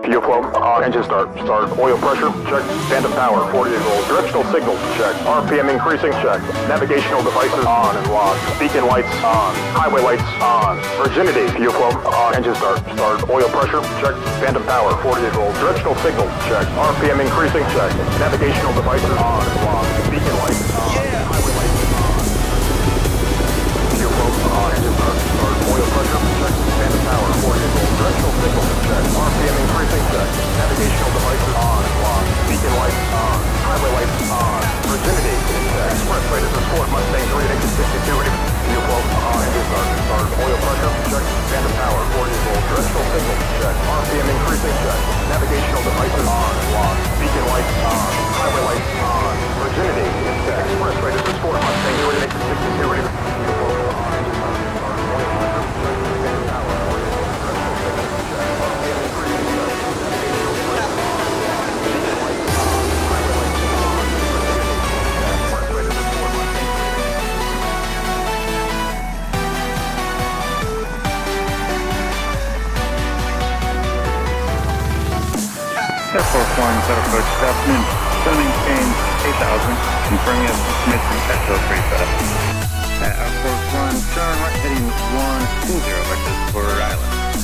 Fuel flow on. Engine start. Start. Oil pressure. Check. Phantom power. 48 volts. Directional signals. Check. RPM increasing. Check. Navigational devices on and locked. Beacon lights on. Highway lights on. Virginity. Fuel flow on. Engine start. Start. Oil pressure. Check. Phantom power. 48 volts. Directional signals. Check. RPM increasing. Check. Navigational devices on and locked. Beacon lights on. Highway lights on. Fuel flow on. Engine start. Start. Oil pressure. Check. Phantom power. 48 volts. Directional signals. Check. RPM increasing. Check. Navigational devices on and locked. Beacon lights on. Highway lights on. Virginity. Check. Expressway to the Sport Mustang 362. Fuel flow on. Engine start. Start. Oil pressure. Check. Phantom power. 48 volts. Directional signals. Check. RPM increasing. Check. Navigational devices on and locked. Beacon lights on. Highway lights on. Virginity. Check. Expressway to the Sport Mustang 362. Fuel flow on. Engine start. Start. Oil pressure. Check. Phantom power. 48 volts. Directional signals. Check. RPM increasing. Check. Navigational devices on. Beacon lights on. Highway lights on. Virginity. Check. Expressway to the Sport Mustang. Air Force One, set approach, good afternoon. Gonna maintain 8,000, confirming as submitted at Hill Creek Air Force One, turn right heading 120, vectors for Rhode Island.